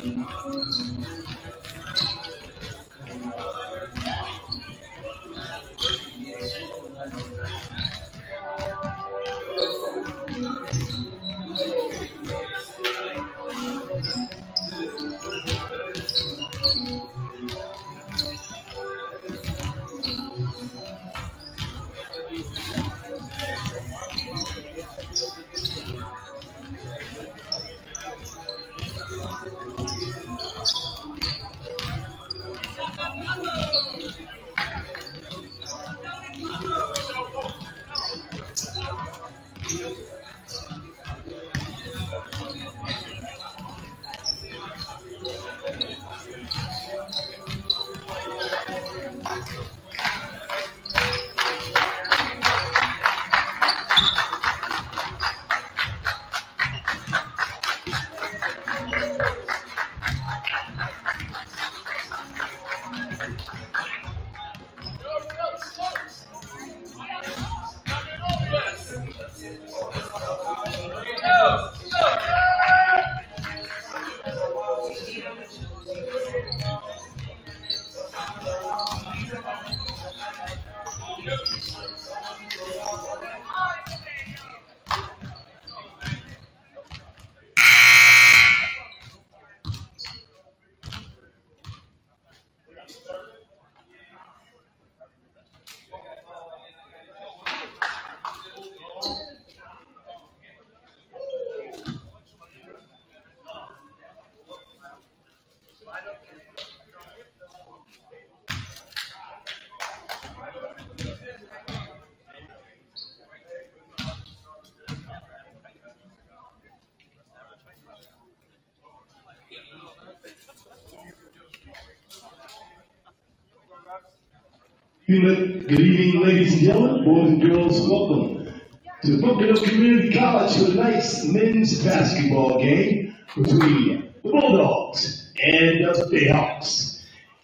Good evening, ladies and gentlemen, boys and girls. Welcome to Pocono Community College for tonight's men's basketball game between the Bulldogs and the Bayhawks.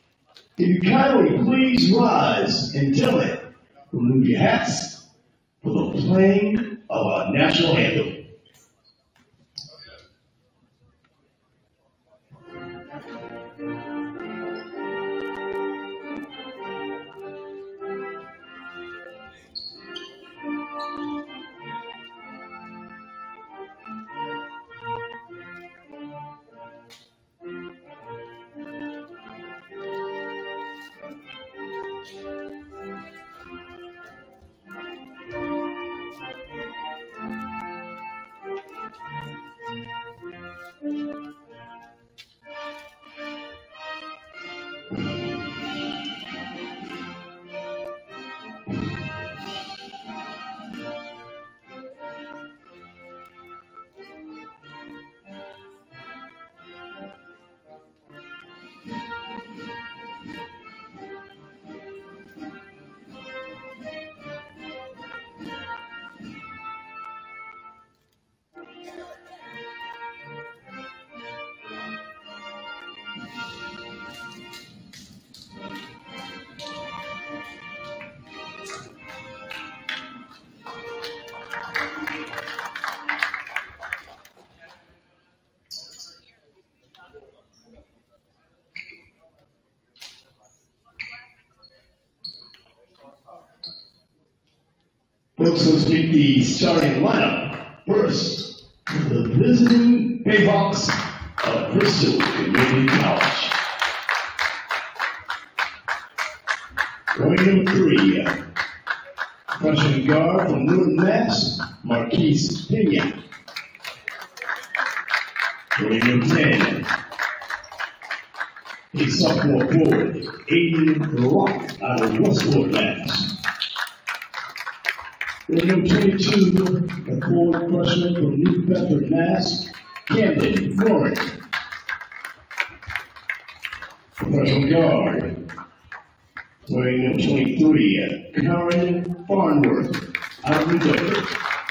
If you kindly please rise and gentlemen, remove your hats for the playing of our national anthem. Folks, let's meet the starting lineup. First, the visiting Bayhawks of Bristol Community College. Going number 3, freshman guard from Northern Mass, Marquise Pena. Going number 10, a sophomore forward, Aiden Rock out of Westport, Mass. Number 22, a forward freshman from New Bedford, Mass, Camden Warren. Freshman guard, wearing number 23, Karen Farnworth, out of New Bedford.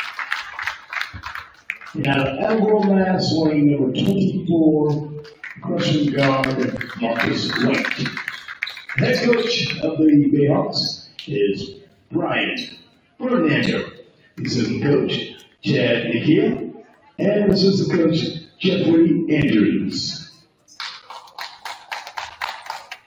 And out of Attleboro, Mass, wearing number 24, freshman guard, Marcus White. Head coach of the Bayhawks is Brian Ferdinando, assistant coach Chad Nikia, and assistant coach Jeffrey Andrews.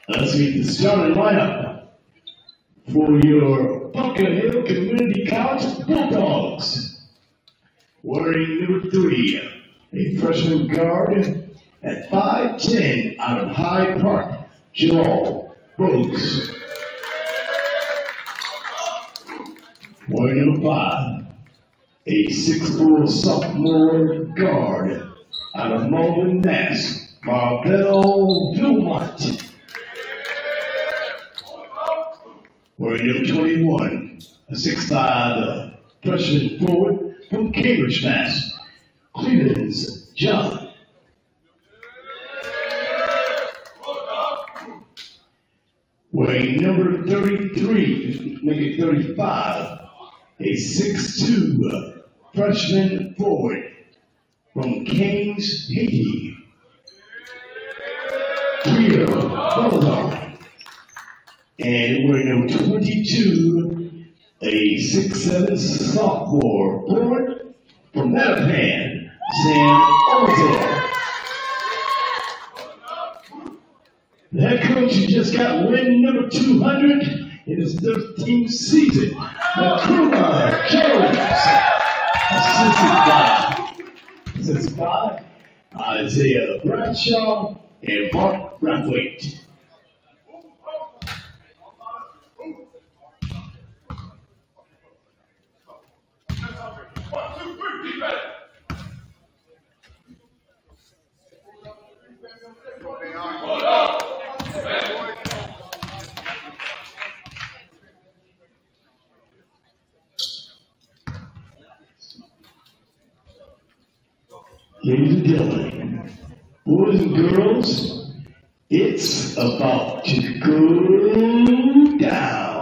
Let's meet the starting lineup for your Bunker Hill Community College Bulldogs. Wearing number 3, a freshman guard at 5'10" out of Hyde Park, Joel Brooks. Wearing number 5, a 6'4" sophomore guard out of Malden, Mass, Marvell Vilmont. Wearing number 21, a 6'5" freshman forward from Cambridge, Mass, Clemens John. Wearing number 33, make it 35, a 6'2" freshman forward from Kings, Haiti, Trio Bulldog. And wearing number 22, a 6'7" sophomore forward from Mattapan, Sam Orzel. The head coach who just got win number 200 in his 13th season, Makuma Jones. Assisted by Isaiah Bradshaw and Mark Brathwaite. Ladies and gentlemen, boys and girls, it's about to go down.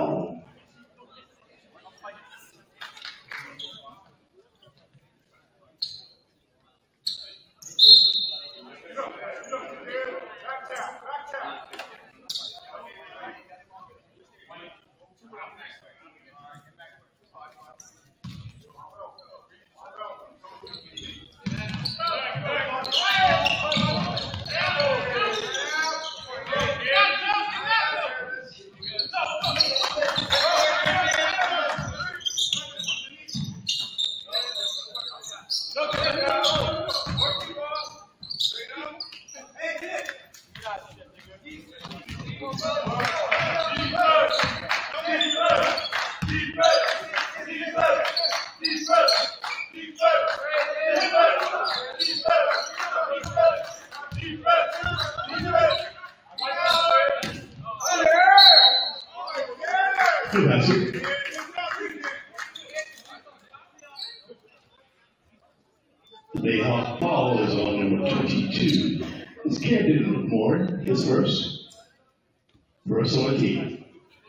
The Bayhawk ball is on number 22. It's Camden Moore, his first on the team.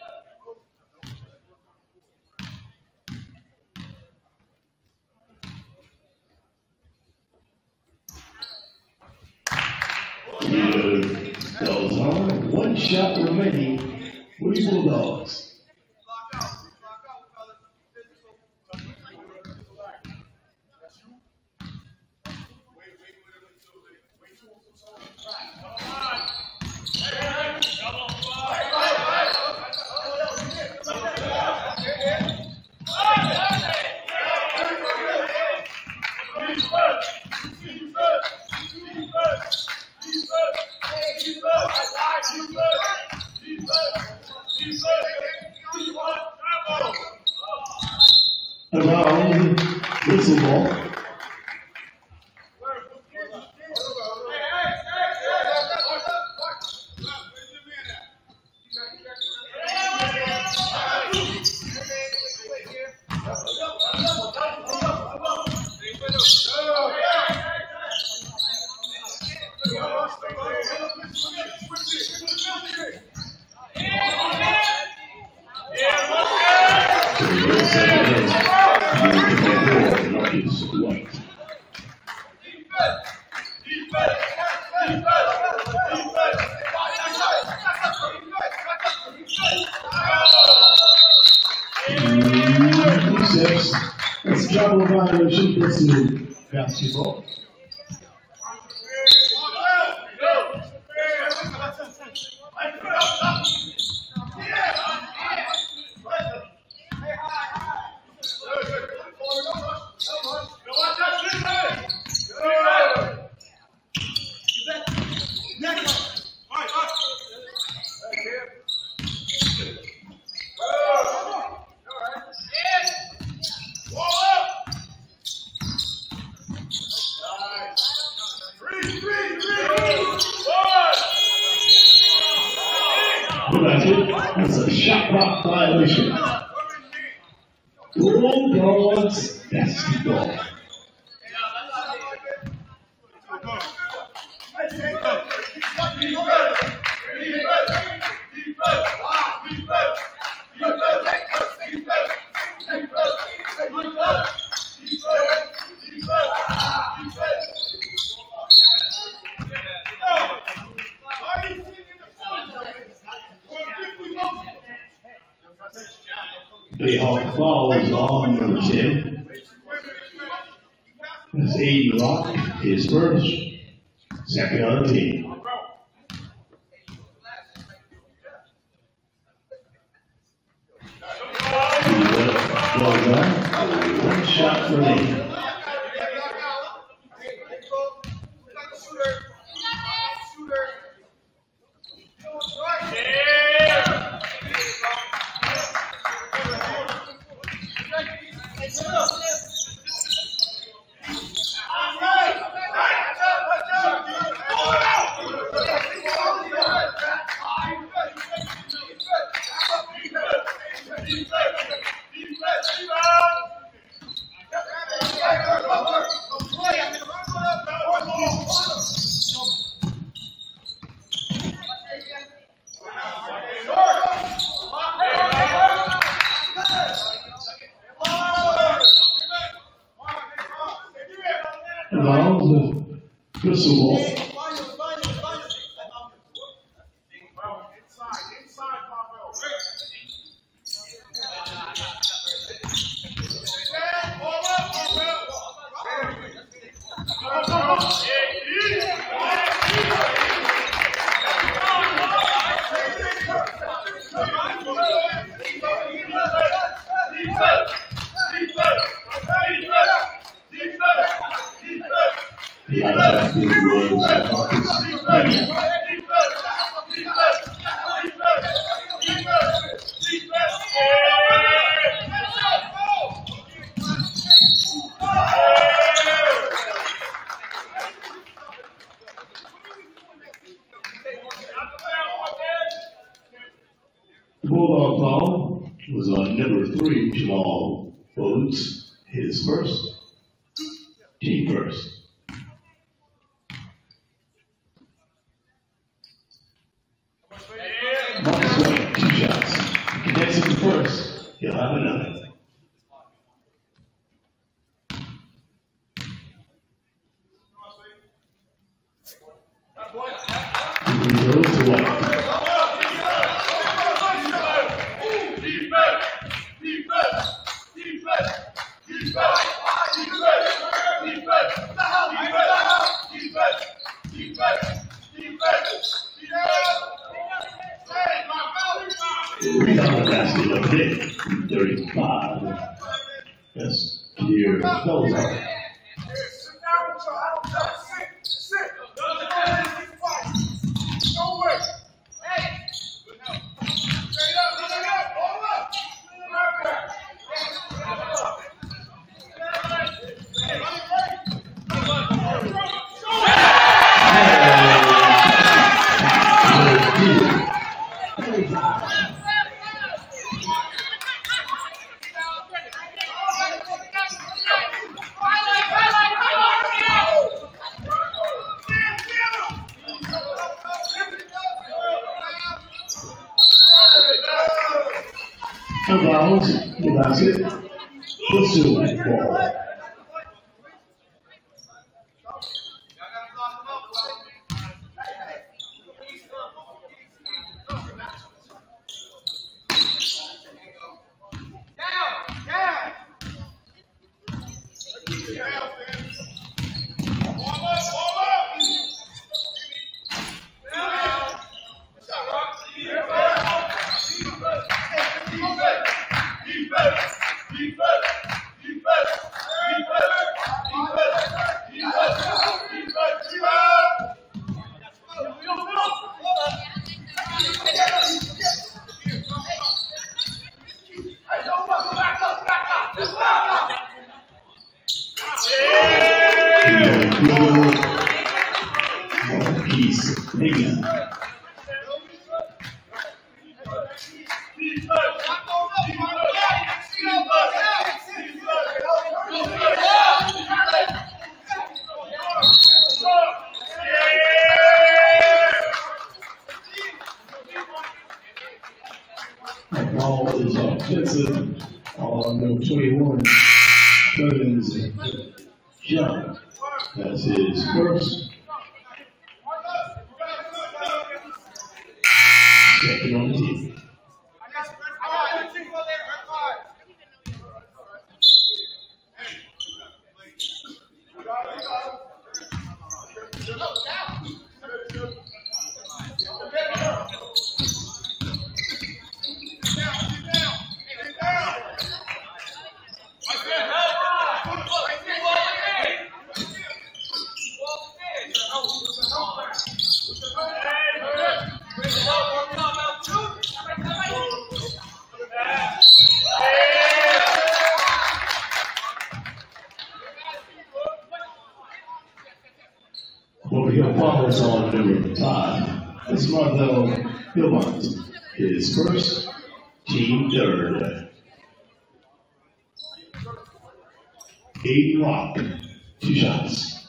Those are 1 shot remaining for the Bulldogs. Around Bristol ball. Let's travel violation Bristol basketball. That's a shot clock violation. Bulldogs basketball. They are fouls on number 10. That's 80 Rock, his first, second on the team. Well done. One shot for me. Allows the Bristol ball. The Bulldog foul was on number 3, Jamal Boots, his first, team first. Marcus White, 2 shots. If he gets him first, he'll have another. He goes to White. Rebound basket of hit, 35. That's clear. Fellas out. That's it. Bristol ball. offensive on number 21, Clemens Young. That's his first. Second on the team. Over follows on number 5. That's Martell Hillmont. His first, team third. Aiden Rock, 2 shots.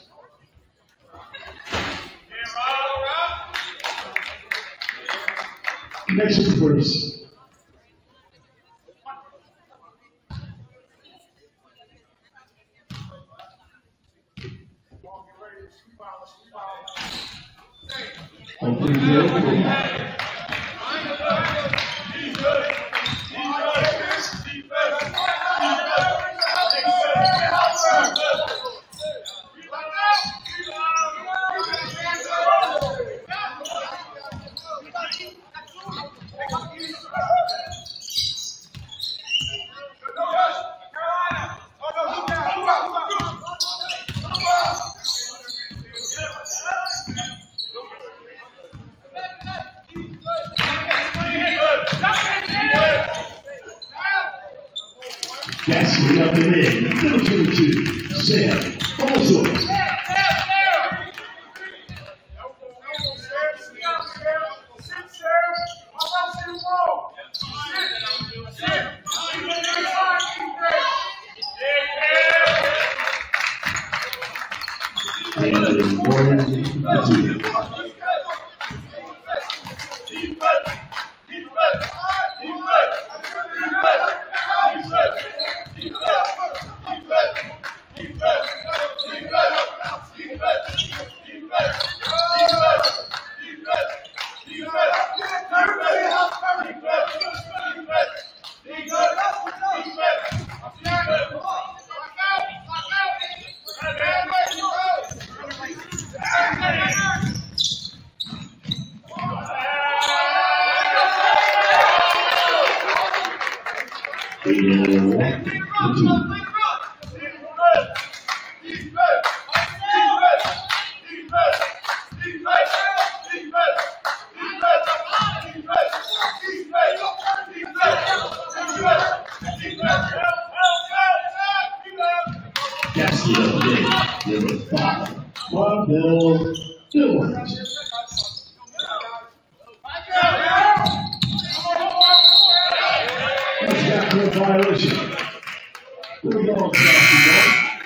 Next is the first. Hopefully good. That's the up and in. Number 22, Sam. Almost. That's the update. Number 5, Martell Hillmont. Violation. Bulldogs basketball.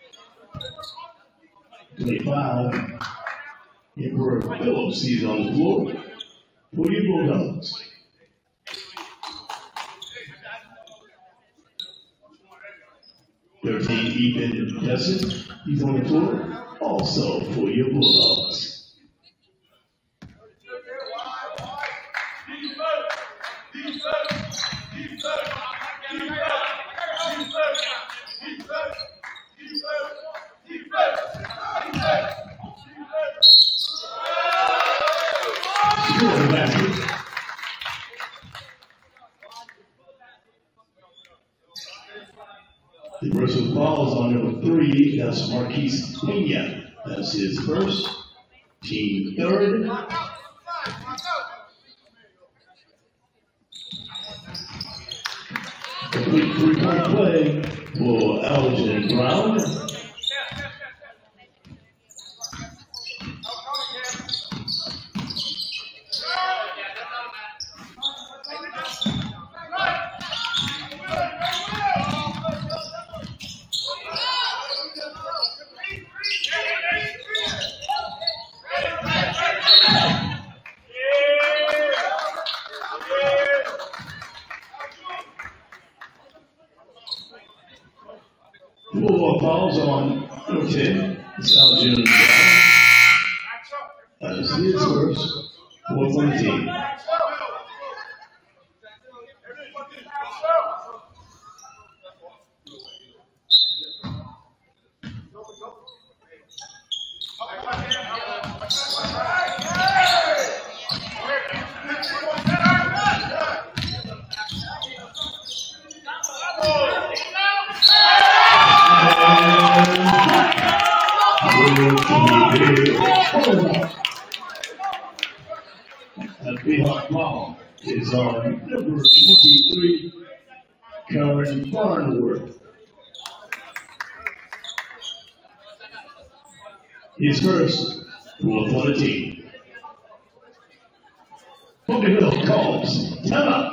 25. Emperor Phillips is on the floor for your Bulldogs. Ethan Justin, he's on the floor, also for your Bulldogs. The Bristol falls on number 3, that's Marquise Pena. That's his first, team third. Complete 3-point play for Elgin Brown. Fourth on the team. A big ball is on number 23, Karen Barnworth. His first, fourth on the team. Bunker Hill calls timeout.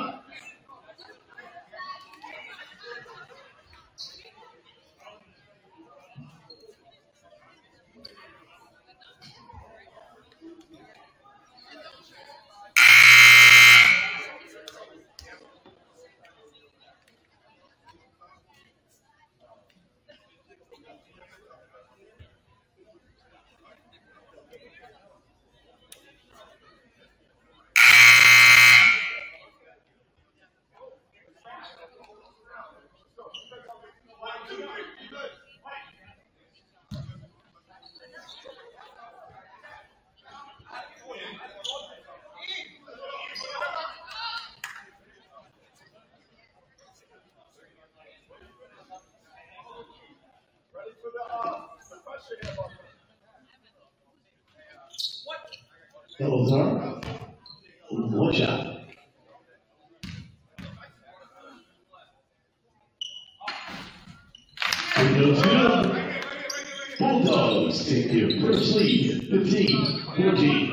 Those are one shot. Windows good. Bulldogs take their first lead, 15-14.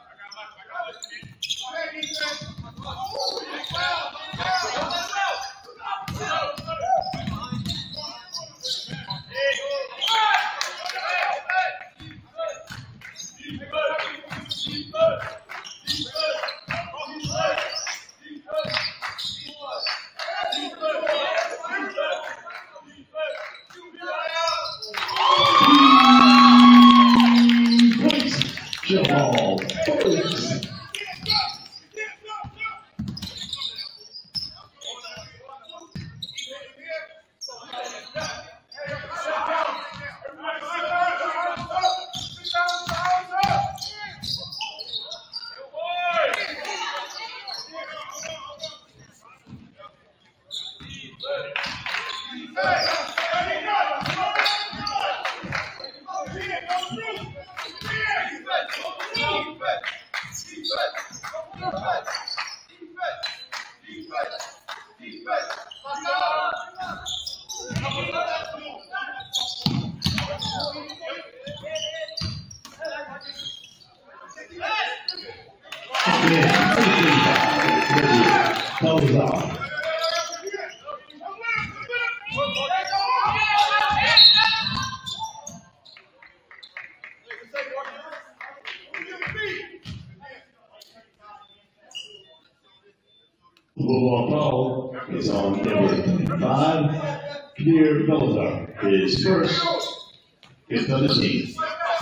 Football ball is on number 5. Pierre Belzar is first. Fifth on the team.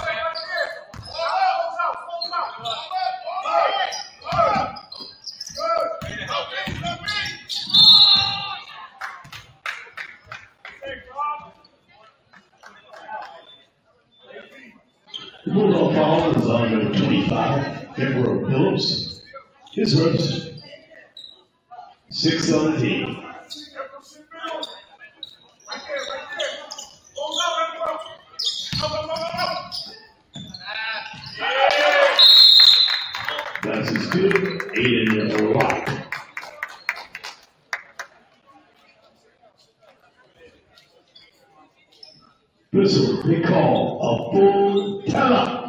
The Bulldog ball is on number 25, Emperor Phillips. His first. Sixth on the team. That's as good. 8 in the rock. Bristol, they call a full timeout.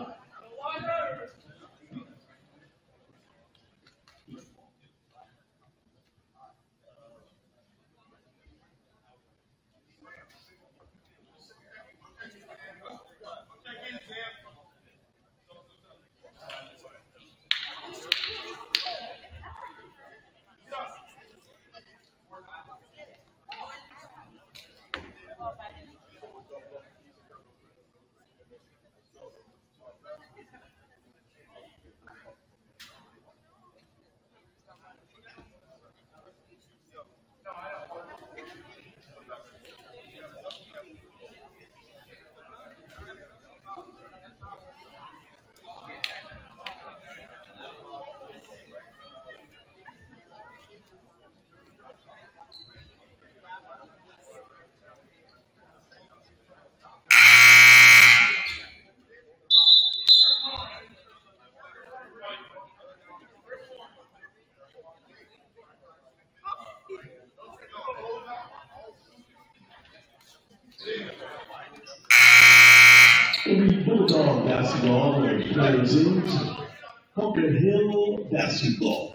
The Bulldog basketball and players in Bunker Hill basketball.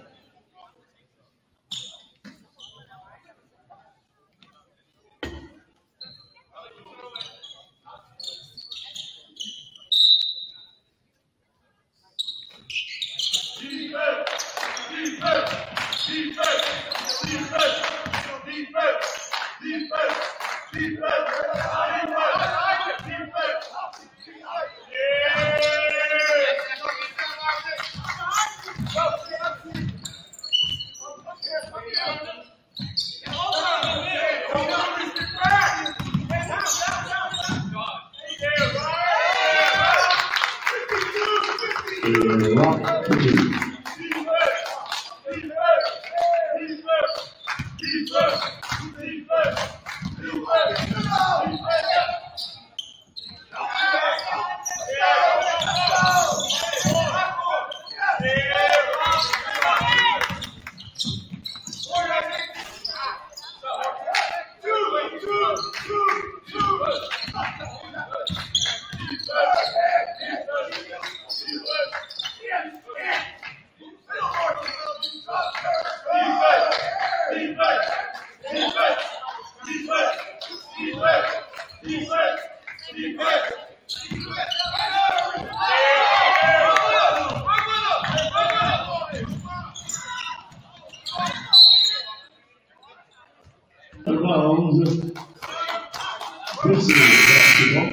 Around Bristol basketball.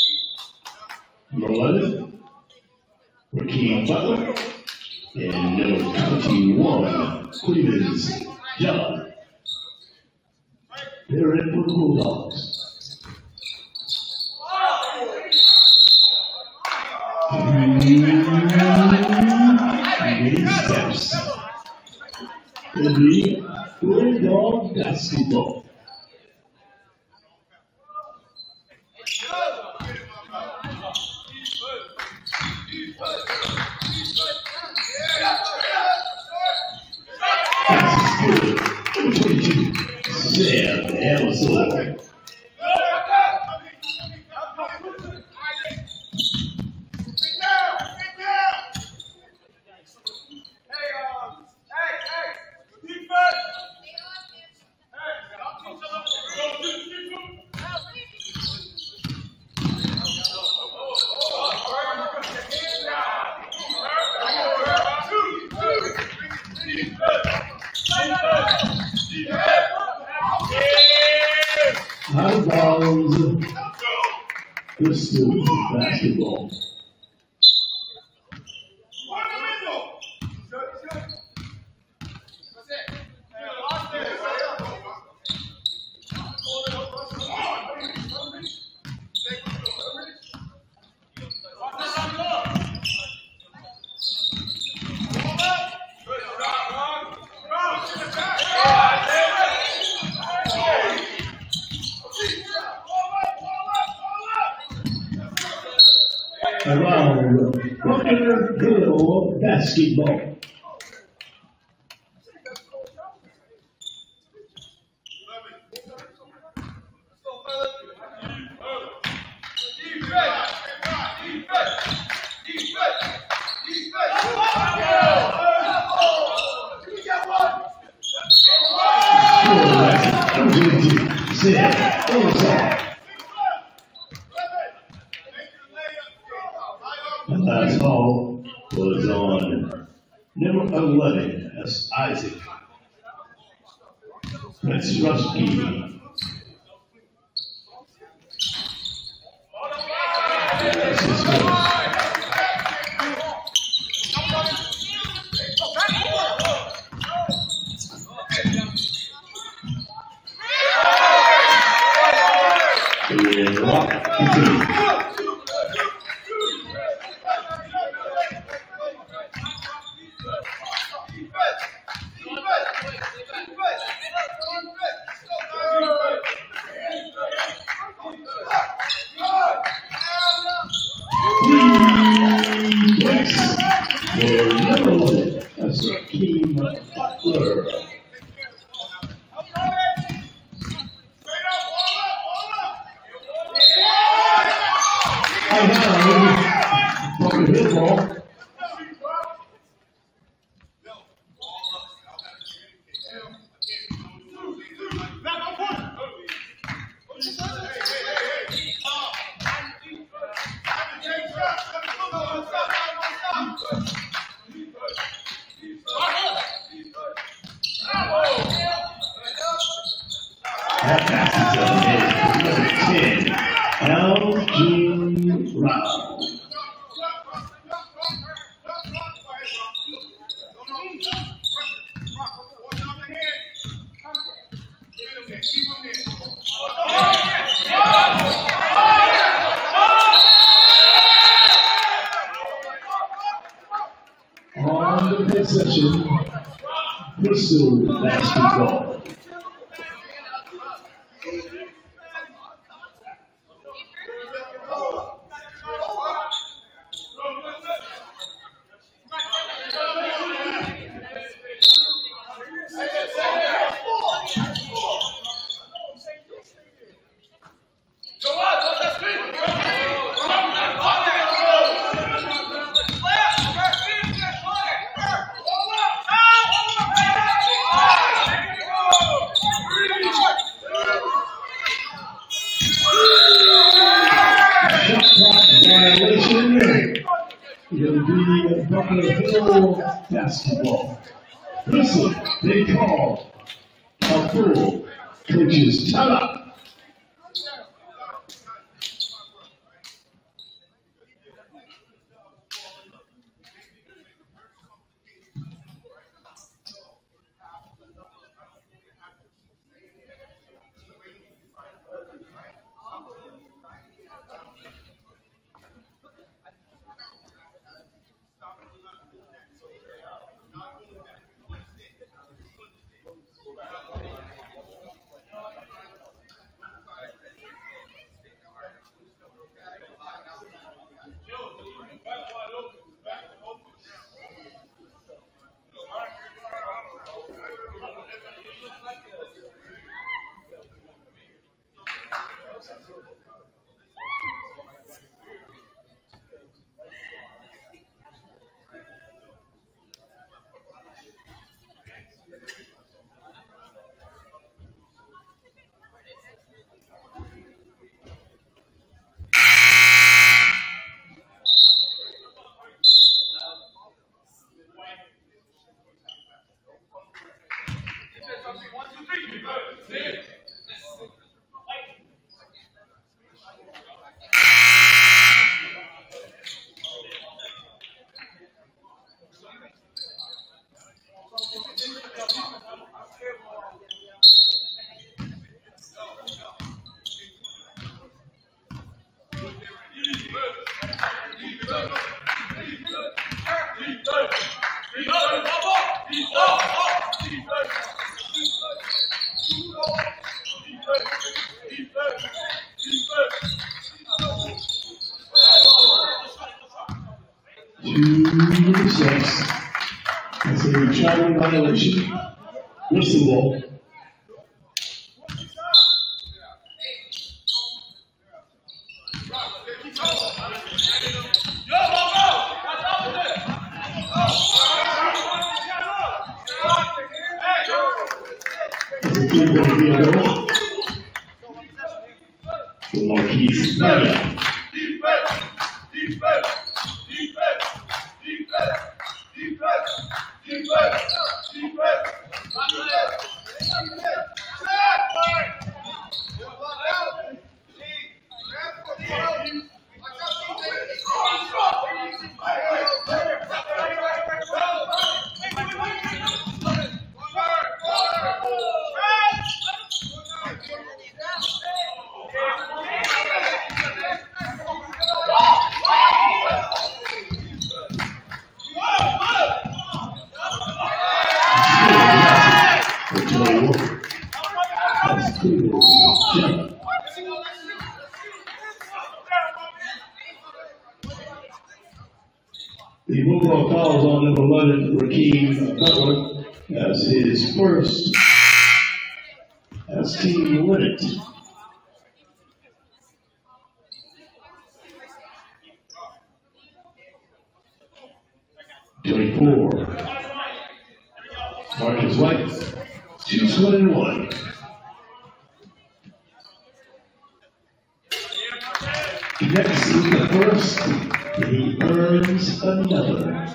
Blood. Rakeem Butler. And number 21, Cleveland's John. They're in for the Bulldogs. Three steps. The Bulldog basketball. Out of bounds, Bristol basketball. Around Bunker Hill basketball. The last call was on number 11, that's Isaac. That's Rusky. That's his first. And Rock continues. That's Rakeem Butler. That passes ahead. Number 10, L.G. Brown. On the possession, Bristol basketball. It'll be Buffalo Hill basketball. Listen, they call a full coach's timeout. That's a traveling violation. Whistle ball. That's a 3-point field goal. The Marquise Murray. The football calls on number 11, Rakeem Butler, as his first as team win it. Marcus White shoots 1 and 1. Next is the first, he earns another.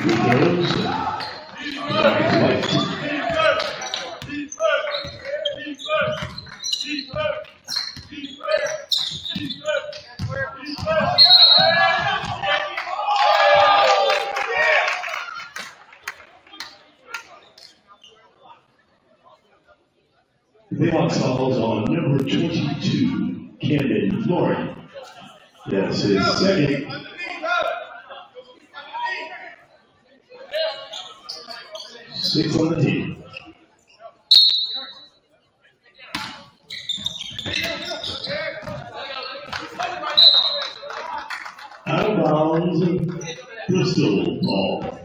The box falls on number 22, Camden Floyd. That's his second. Six on the team. Out of bounds, Bristol ball.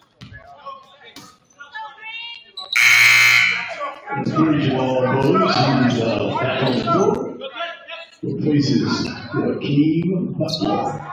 It's British ball goes. He's back on the court. Replaces Joaquin Butler.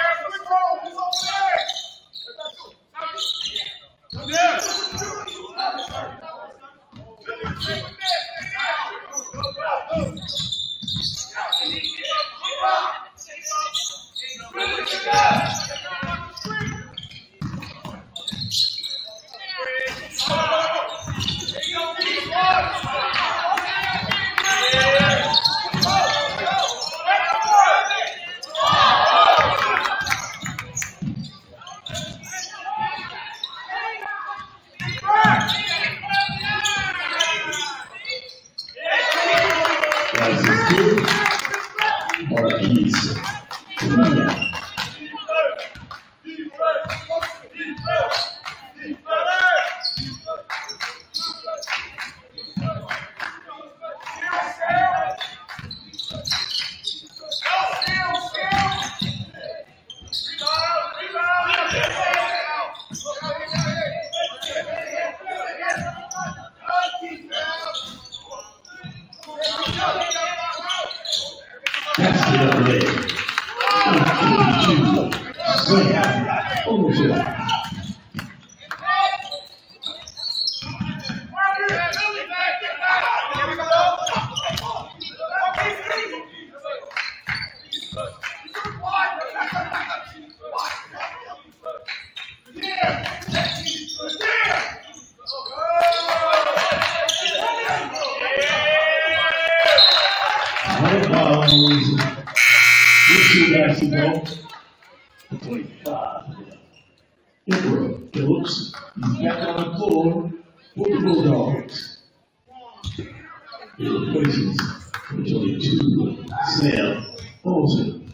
Phillips, he's back on the floor for the Bulldogs. He replaces number 22, Sam Olsen.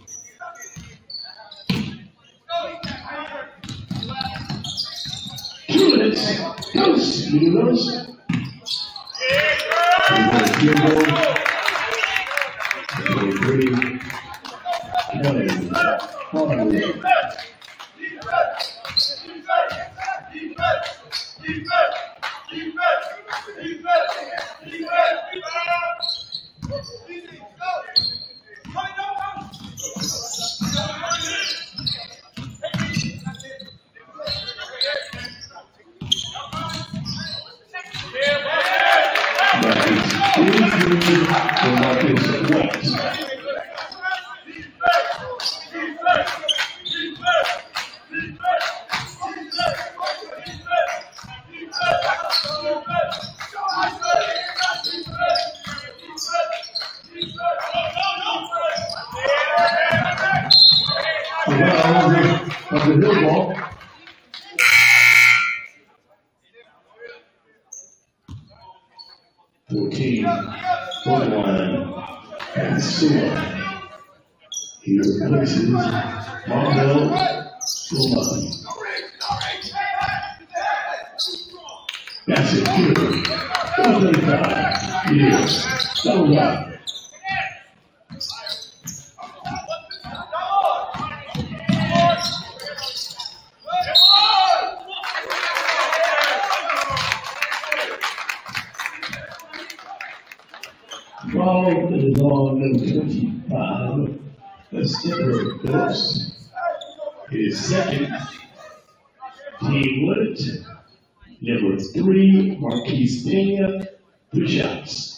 Goes, Universe. He replaces Marvel Silva. That's it, here. 35 years. Double right. Ball is on number 25. That's Denver Phillips. His second. Team Wood. Number 3, Marquise Pena. 3 shots.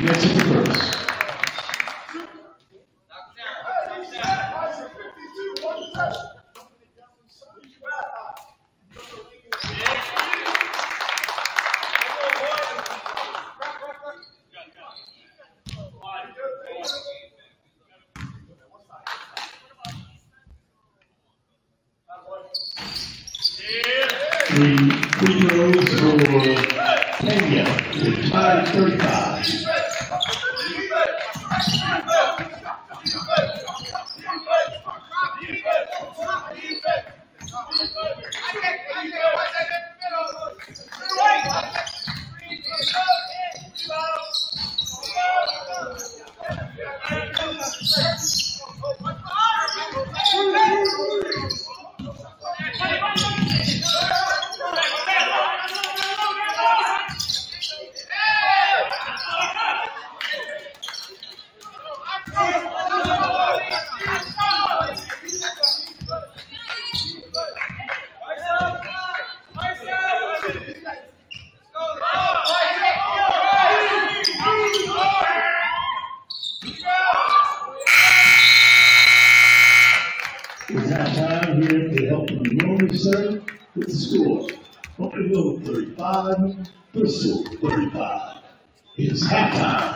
Next is the first. Three free throws for Kenya. They're tied at 35. It's halftime here to help the Norman Center with the score. Buckerville 35, Bristol 35. It's halftime.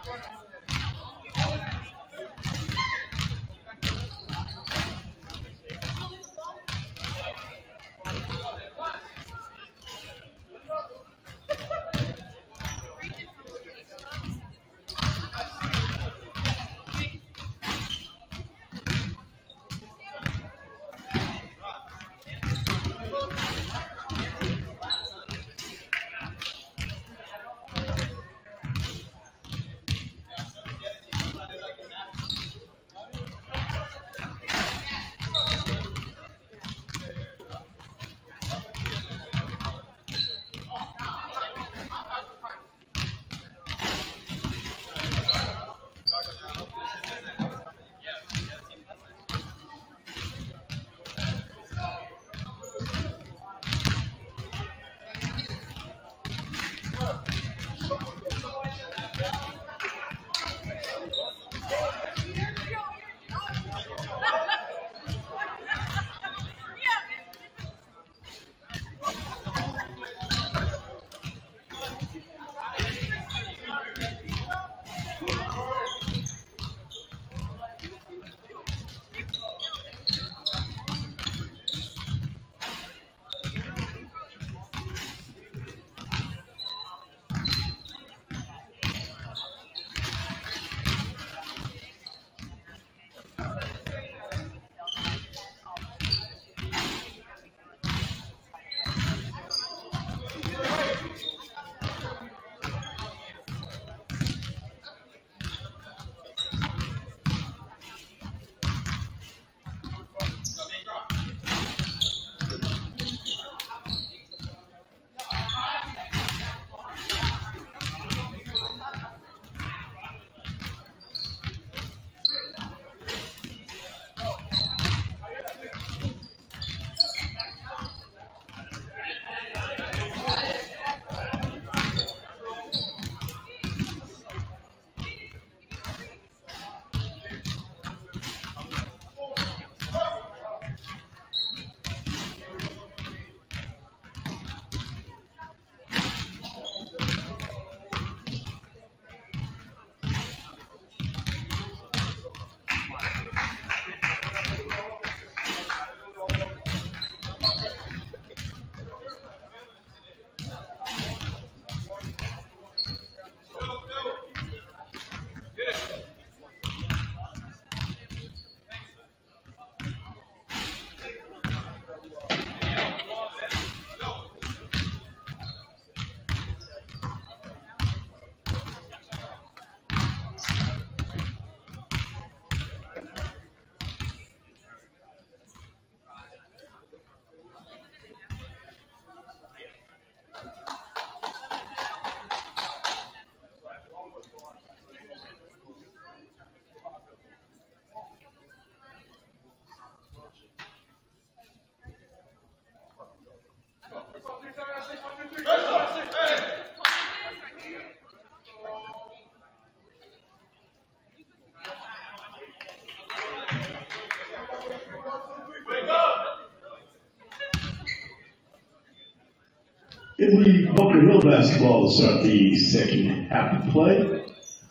In the Bunker Hill basketball to start the second half of play.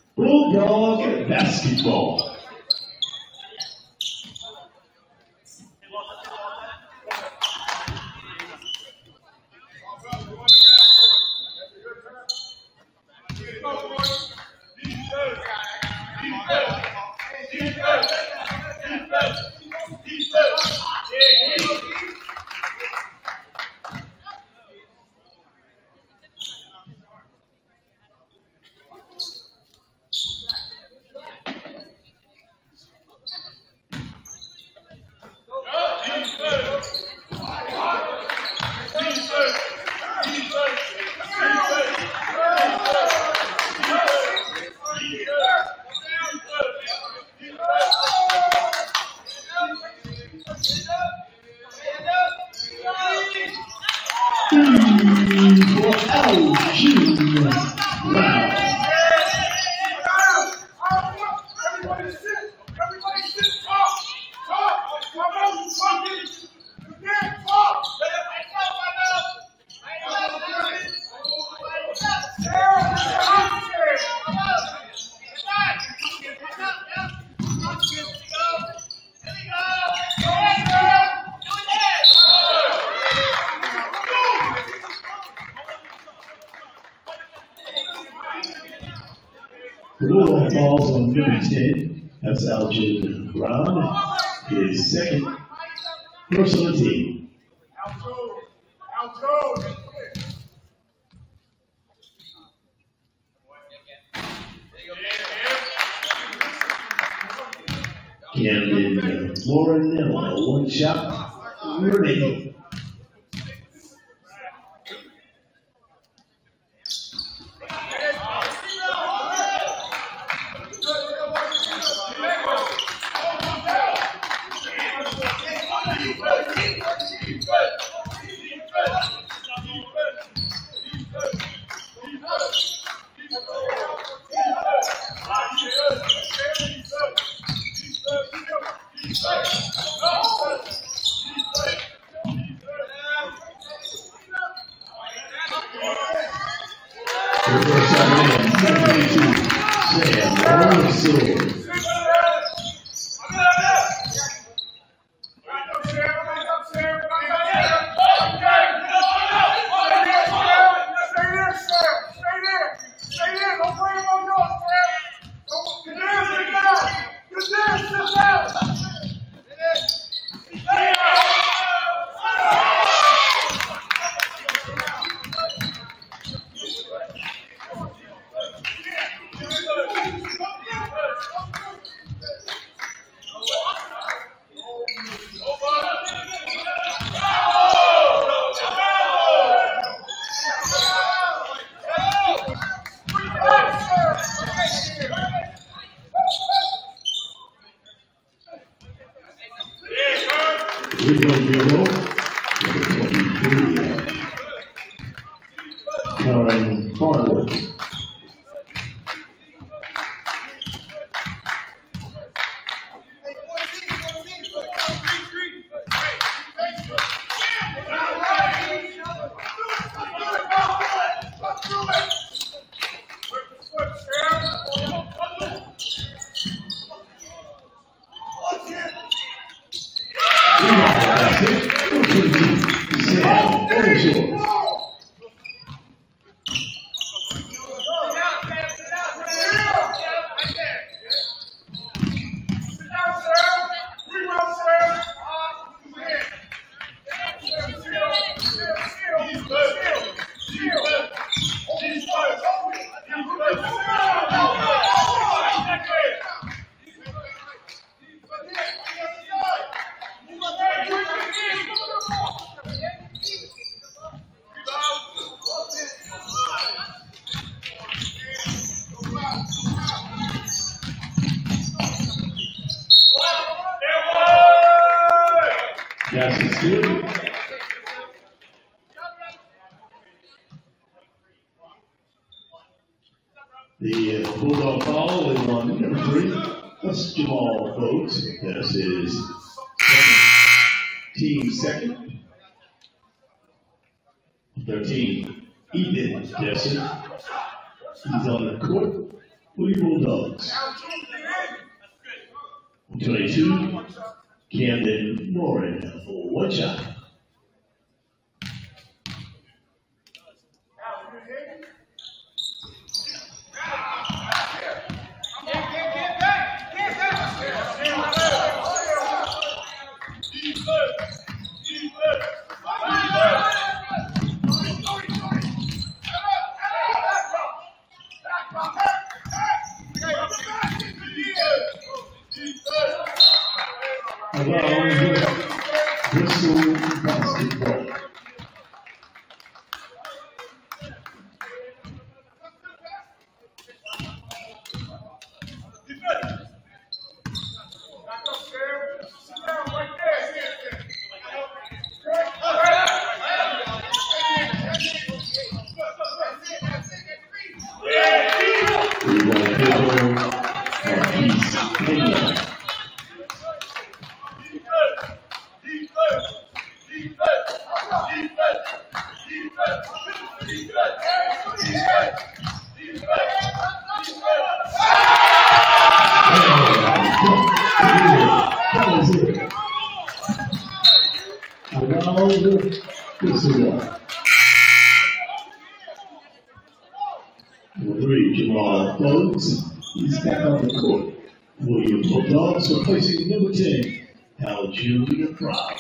Bulldog basketball. falls on number 10. That's Algin Brown, his second personal team. Camden Lauren on a one-shot grenade. The Bulldog foul is on number 3. That's Jamal Boats. That's his team second. 13, Ethan Jesse. He's on the court for the Bulldogs. 22, Camden Lauren for one shot. Bristol basketball. Jamal Boats. He's back on the court for your Bulldogs, replacing number 10, Hal Julia Fry.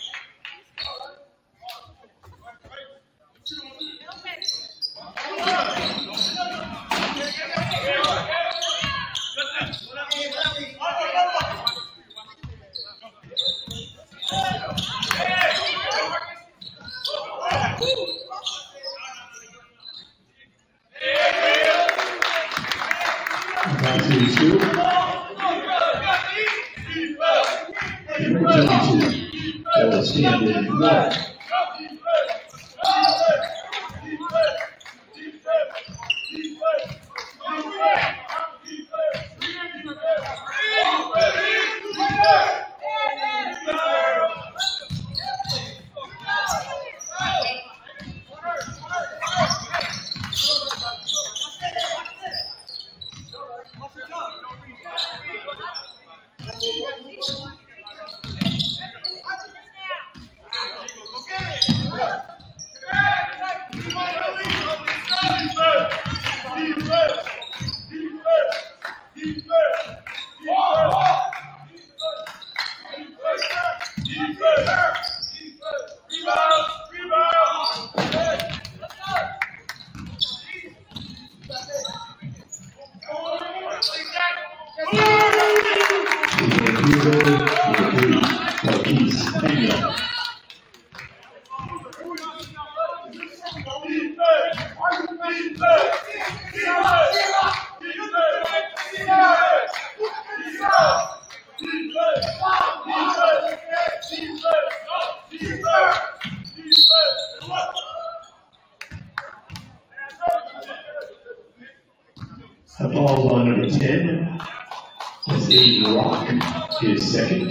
The ball on number 10. That's Aiden Rock, his second.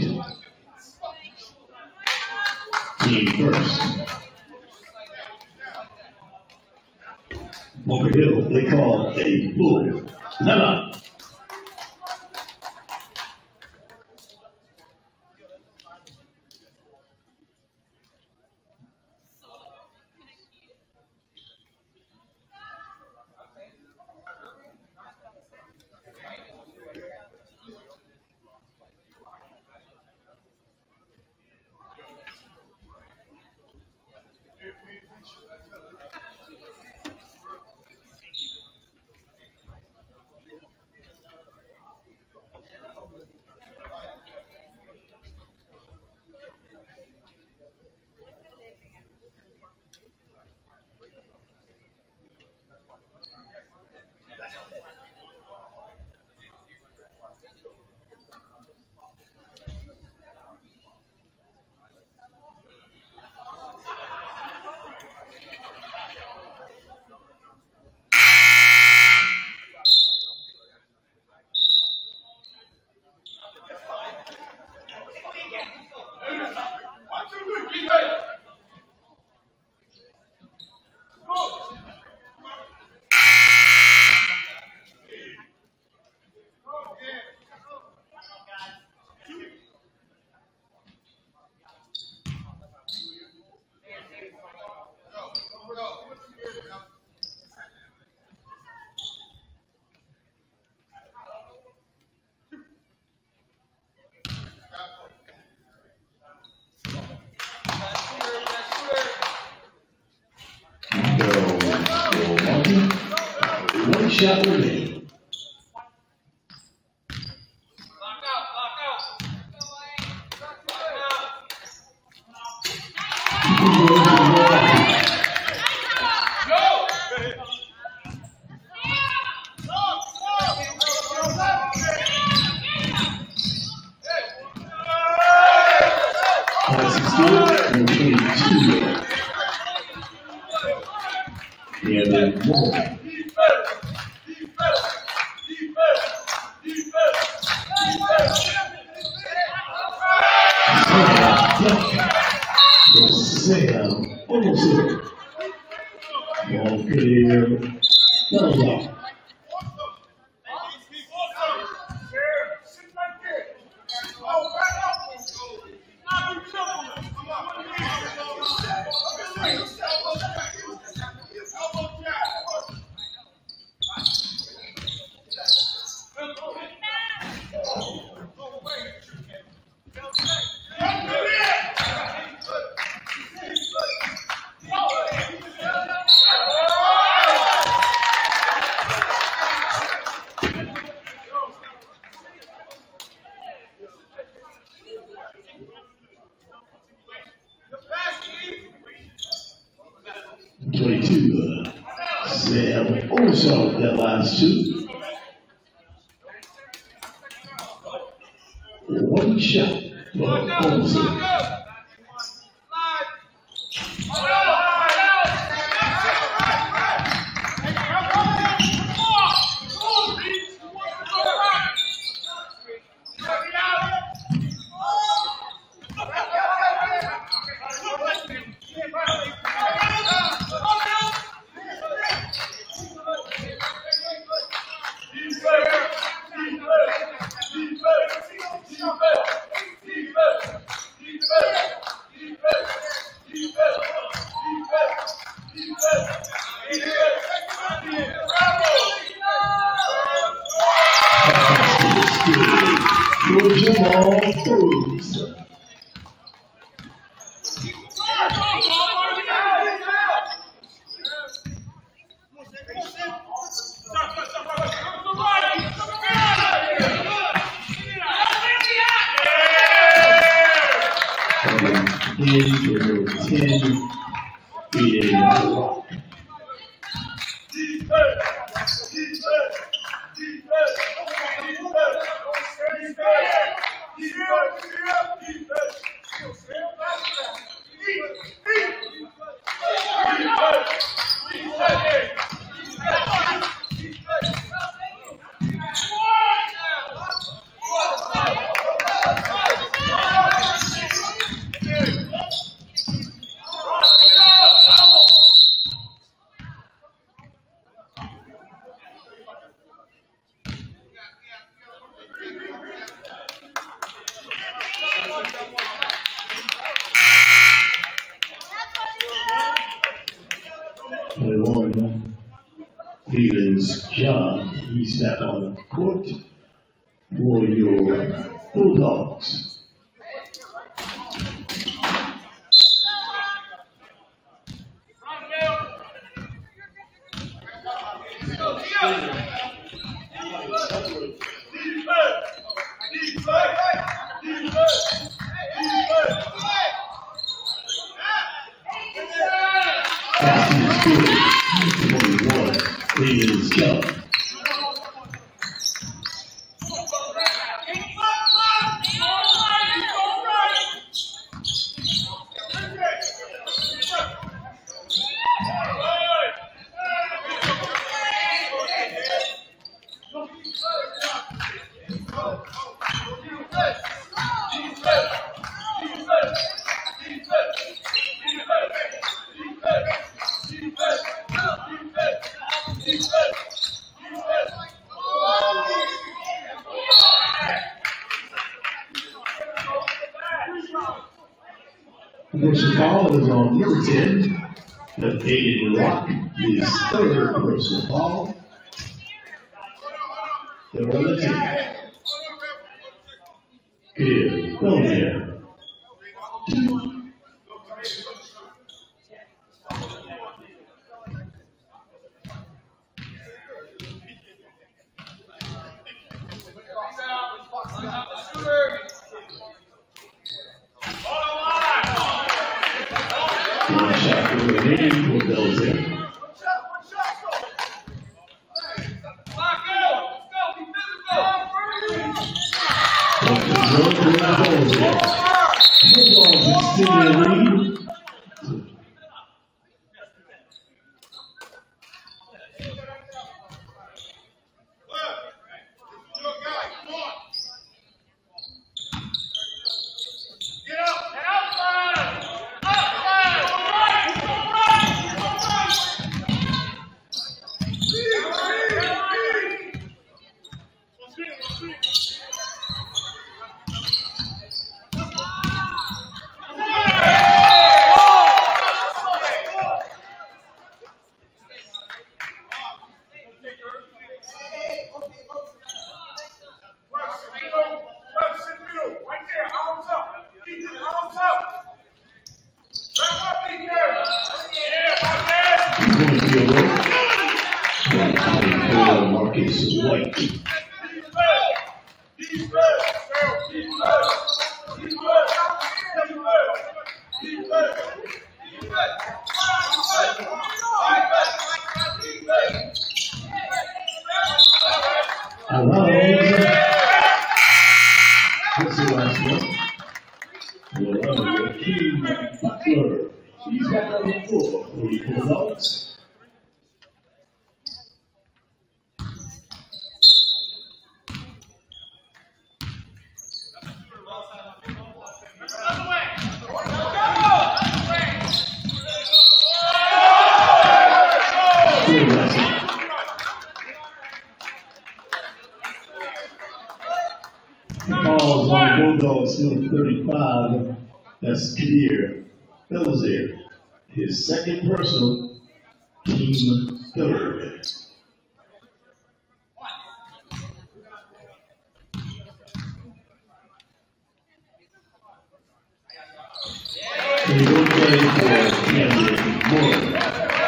Team first. Bunker Hill, they call a bull. None. One shot remaining. And then more. Sam, almost there. Ball clear. Double block. 22. Sam also with that last two. One shot for Olsen. John, he's back on the court for your Bulldogs. Personal foul is on number 10, the Aiden Rock, his third personal foul. They're on the team. Good. Go there. the Bulldogs. Calls on Bulldogs still 35. That's clear. Belizaire, his second personal, team third. And he will play for Cameron Moore.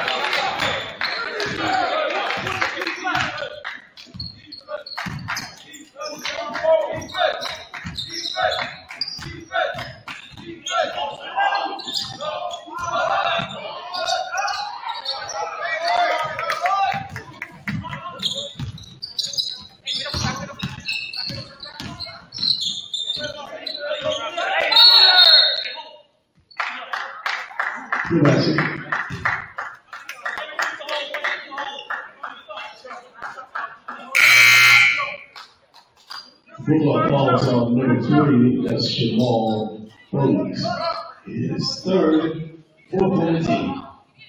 Bulldog falls on number 3, that's Jamal Bowles. His third, 4-point team.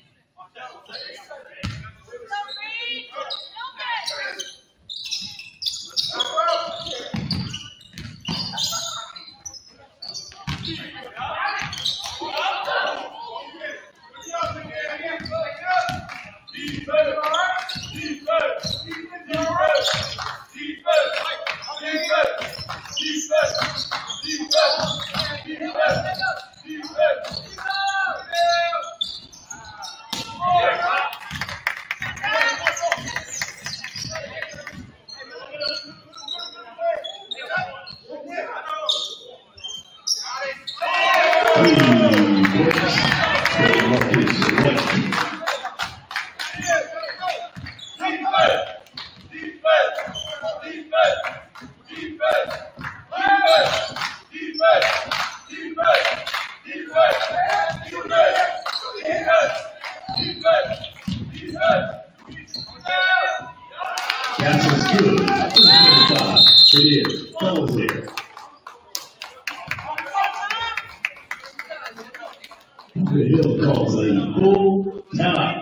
Hill calls a full timeout.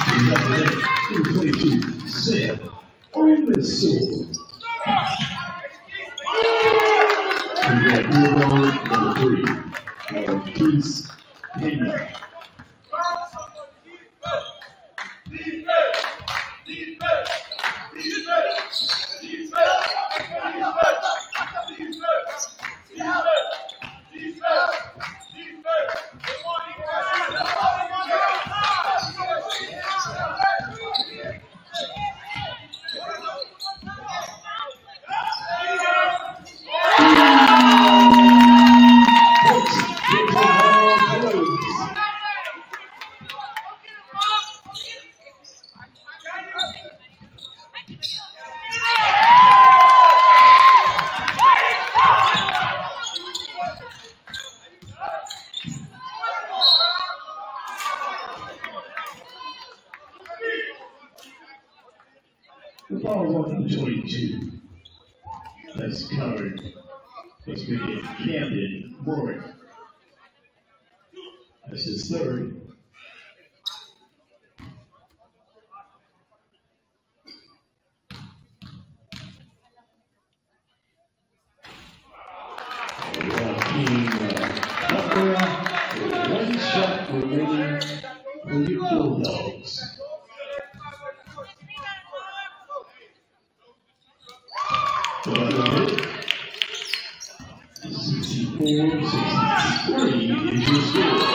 Number 22, Sam Bristol. got Bulldog number 3, Keith Pena. The ball is on 22. That's covered. That's going to get Camden Warwick. That's his third. One shot remaining for the Bulldogs. Sixty-four, 63 is your score.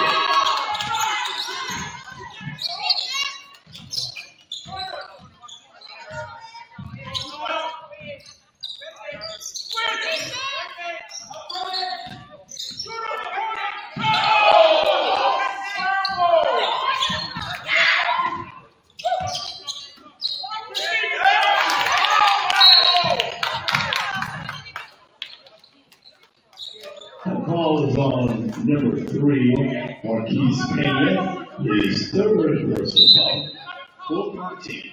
Call is on number 3, Marquise Pena, his third personal foul for our team.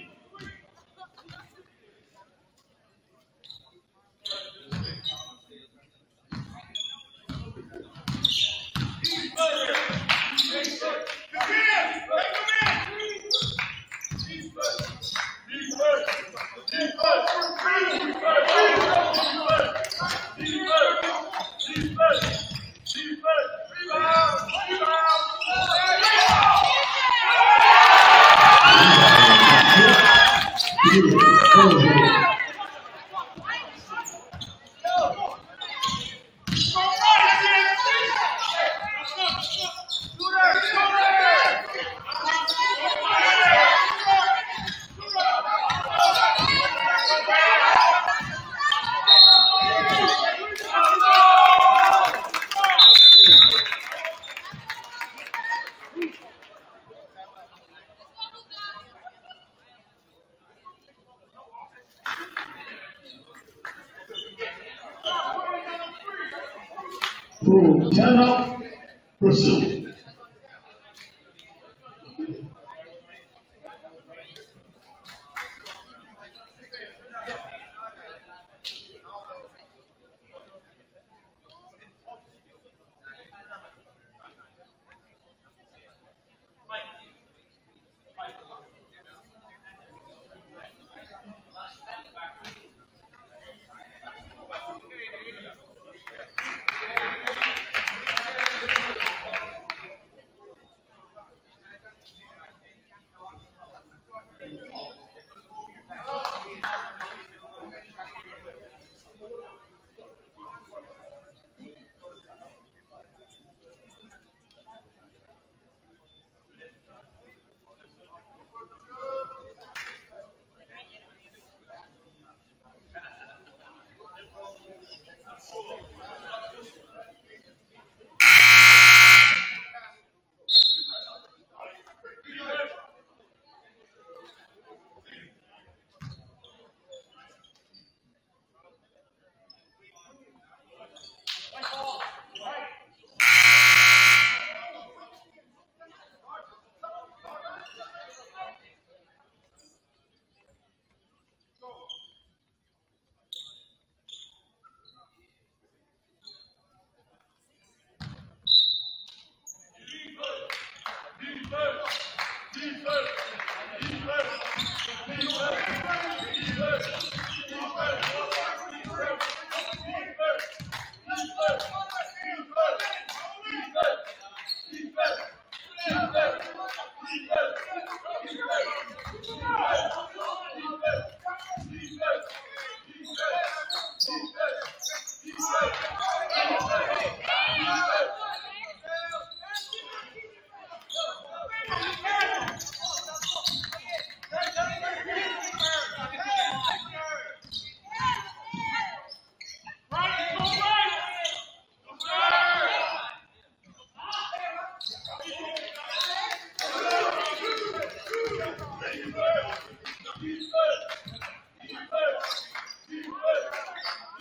For 10 up, Bristol.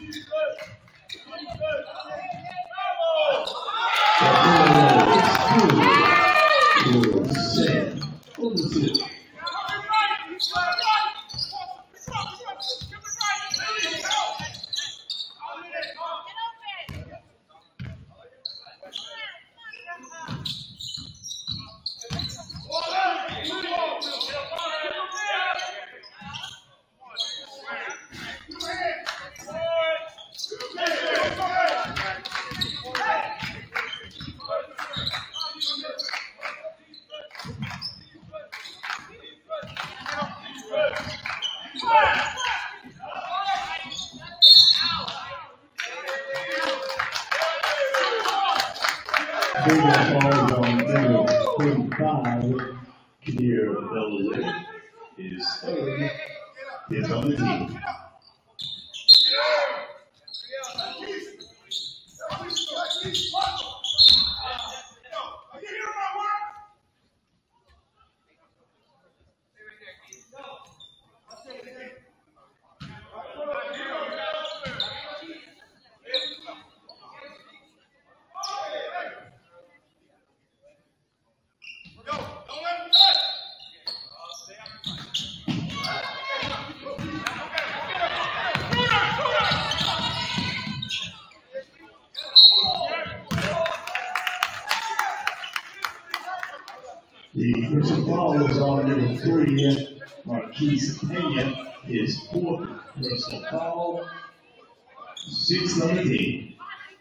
Is on the team. The personal foul is on number 3, Marquise Pena, his 4th personal foul, 6 on the team.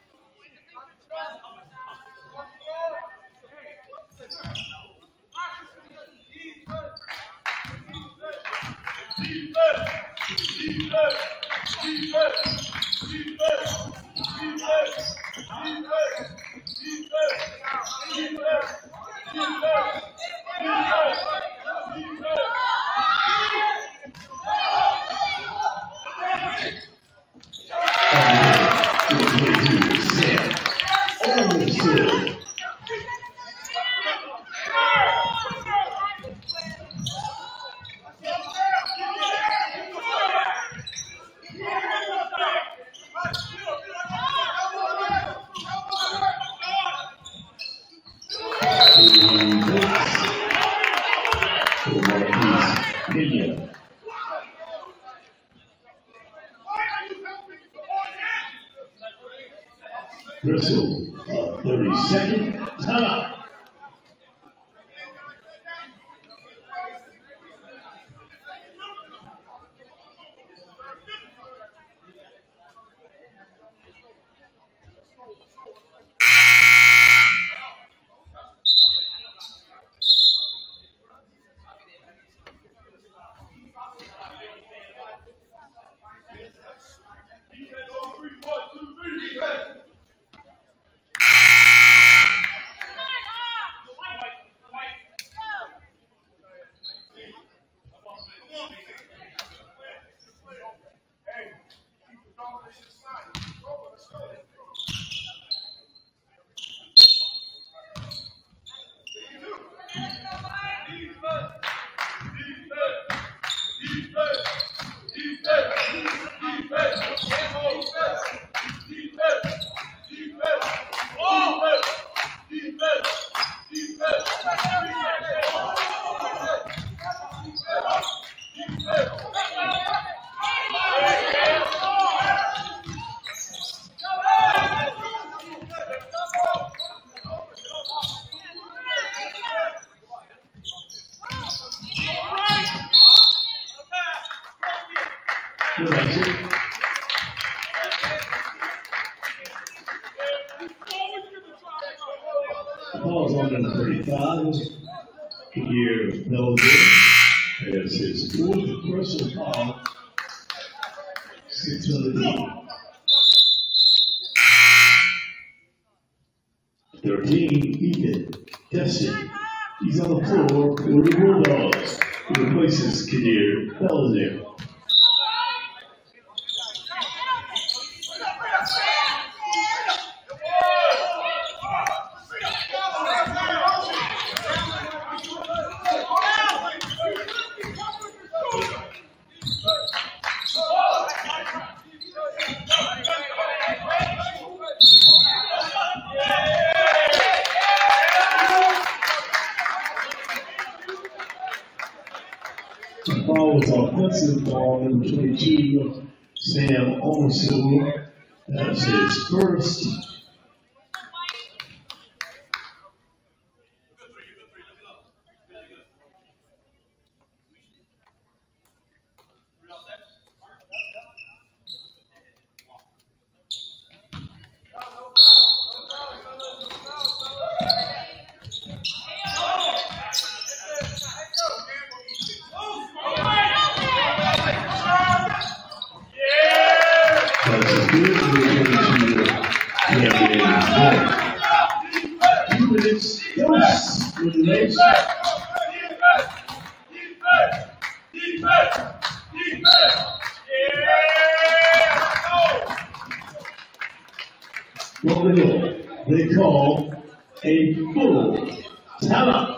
Bristol, 30-second timeout. Ball's on number 35. Here, Belgium has his 4th personal foul. 6 on the team. 13, Ethan Destin. He's on the floor for the Bulldogs. He replaces Kadir Belgium. offensive ball, number 22, Sam Omosu. That's his first. They call a full timeout.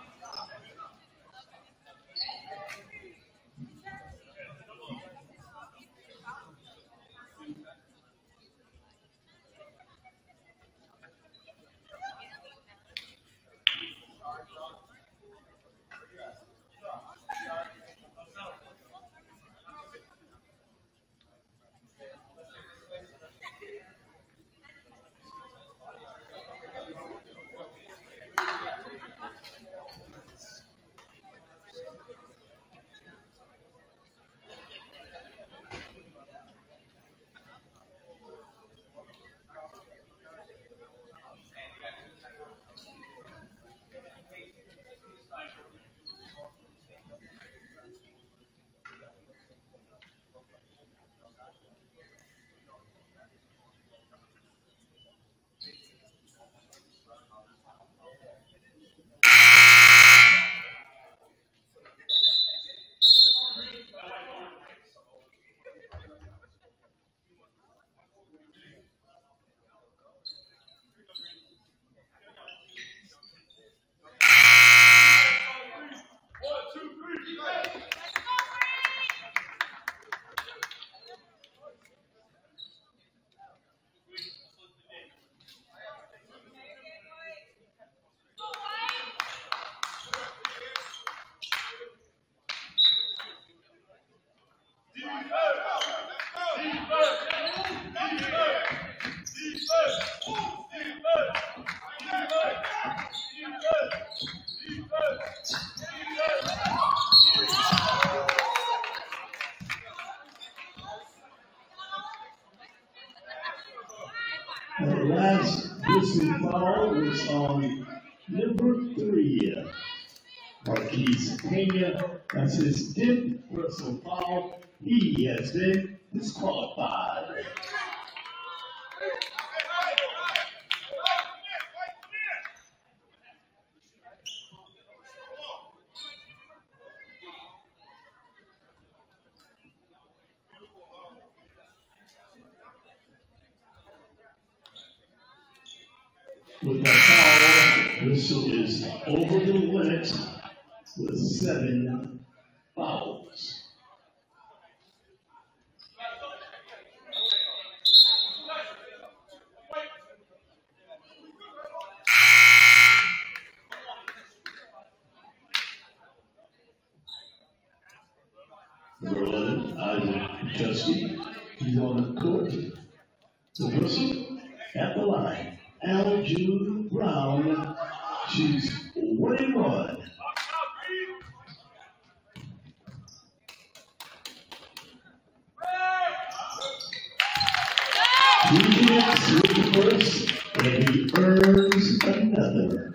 The last Bristol foul was on number 3, Marquise Pena. That's his 10th Bristol foul. He has been disqualified. With that foul, Bristol is over the limit with 7 fouls. Number 11, Isaac Chusky. He's on the court. So Bristol at the line. Al June Brown, she's 1-1. He gets with the first, and he earns another.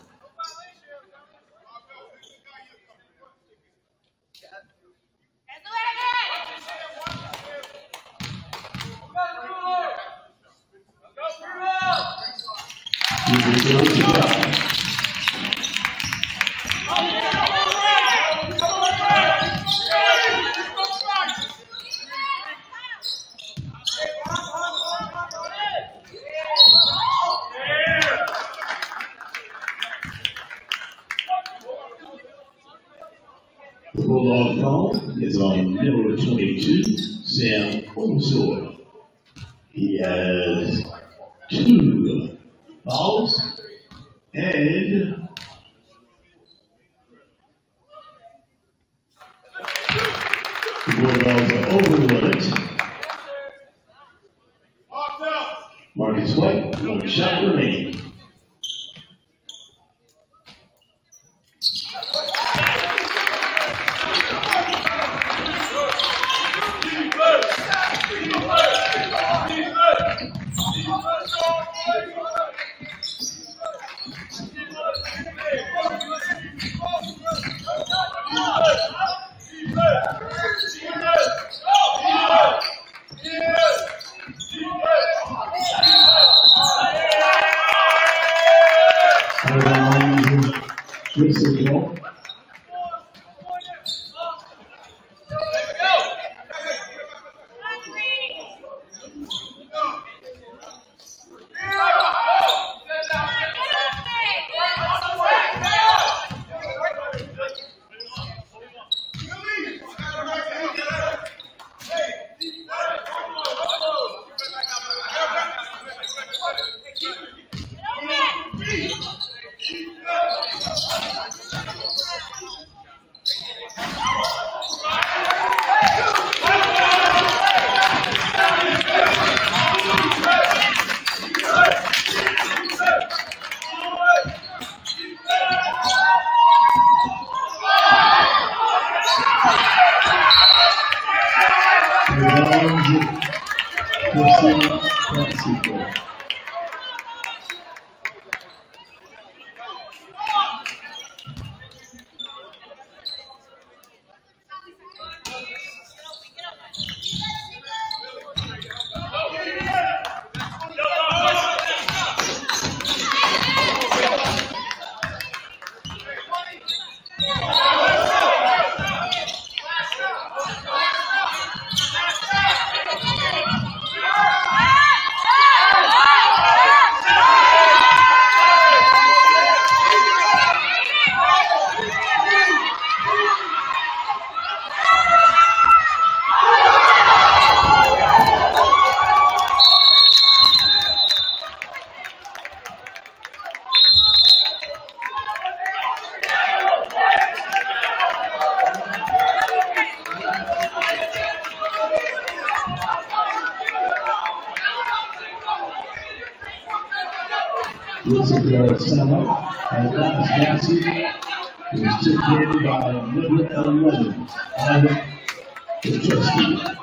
The Bulldog call is on number 22, Sam Omosu. He has 2 fouls and the Bulldogs are over the limit. Marcus White, one shot remaining. Bristol. Bristol timeout. And last basket was tipped in by number 11, Albert Petrovsky.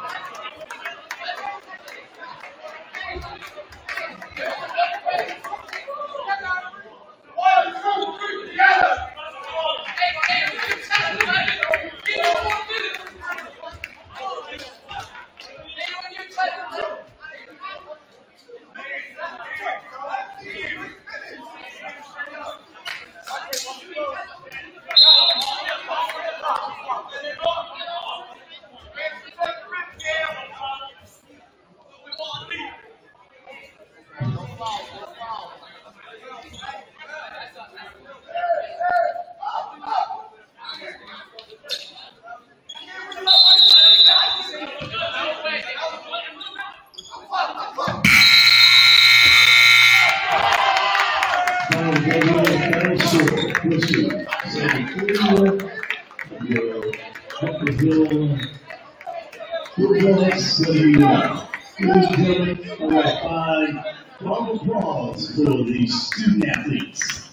Round of applause for the student athletes.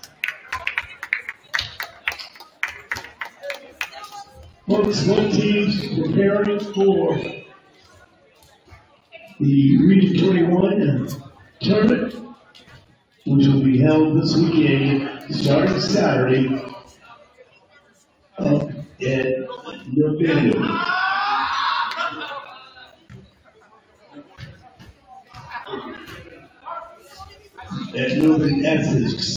Folks, both teams preparing for the Region 21 tournament, which will be held this weekend, starting Saturday up at November. At Northern Essex.